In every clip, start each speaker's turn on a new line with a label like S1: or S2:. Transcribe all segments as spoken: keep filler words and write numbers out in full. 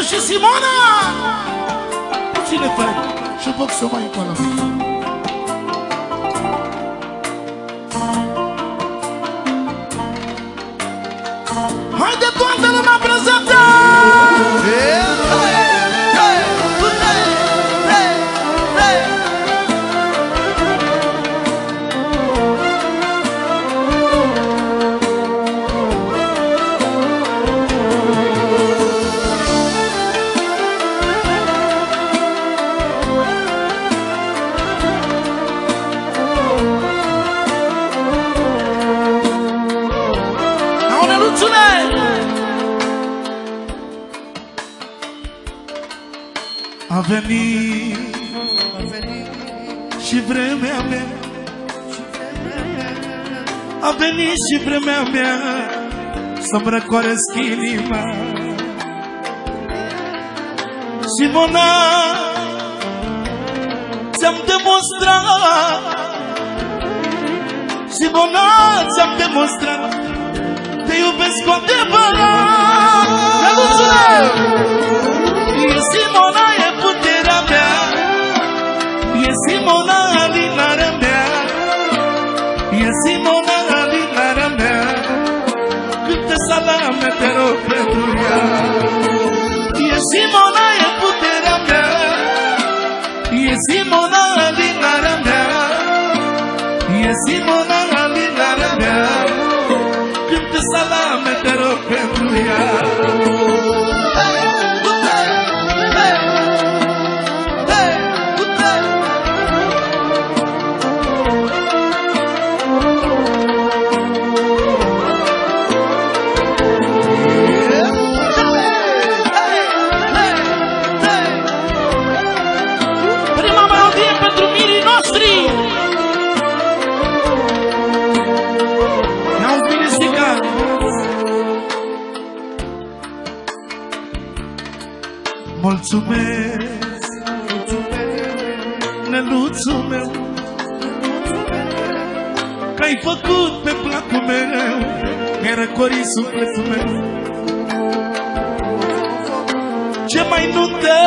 S1: și Simona! Puține tăi și pot să mai încă la mine. Haide toată lumea prezentă! A venit, și vremea mea, a venit și vremea mea să-mi răcoresc inima. Simona, ți-am demonstrat, Simona, ți-am demonstrat, te iubesc cu adevărat. E Simona, e puterea mea, e Simona, alinarea mea, e Simona, alinarea mea. Cântă salame, te rog pentru ea. E Simona, e puterea mea, e Simona, alinarea mea, e Simona, alinarea mea. Cântă salame, te rog pentru ea. Mulțumesc, neluțul meu, că-ai făcut pe placul meu, mi-ai răcorit sufletul meu. Ce mai nuntă,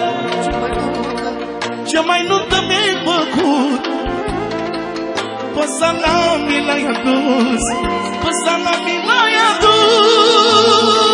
S1: ce mai nuntă mi-ai făcut, pe salami l-ai adus, pe salami l-ai adus.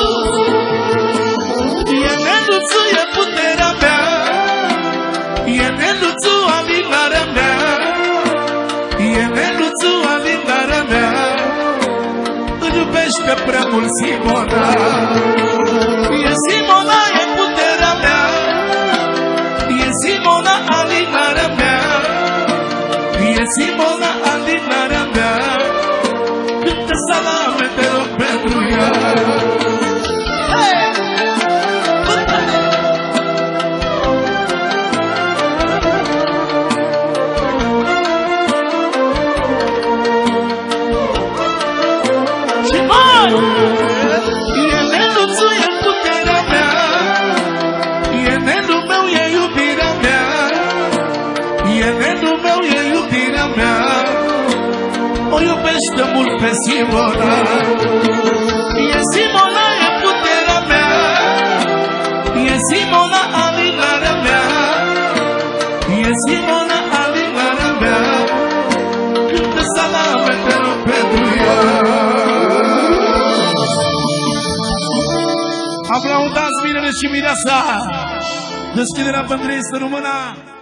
S1: E neluțul, e puterea mea, e neluțul, alinarea mea, e neluțul, alinarea mea. Îl iubește prea mult Simona. E Simona, e puterea mea, e Simona, alinarea mea, e Simona, alinarea mea. Cântă salame, te rog pentru ea. O iubește mult pe Simona. E Simona, e puterea mea, e Simona, alinarea mea, e Simona, alinarea mea. Cântă salame, te rog pentru ea. Aplaudați Mirele și Mireasa. Deschiderea pentru ei să rămână.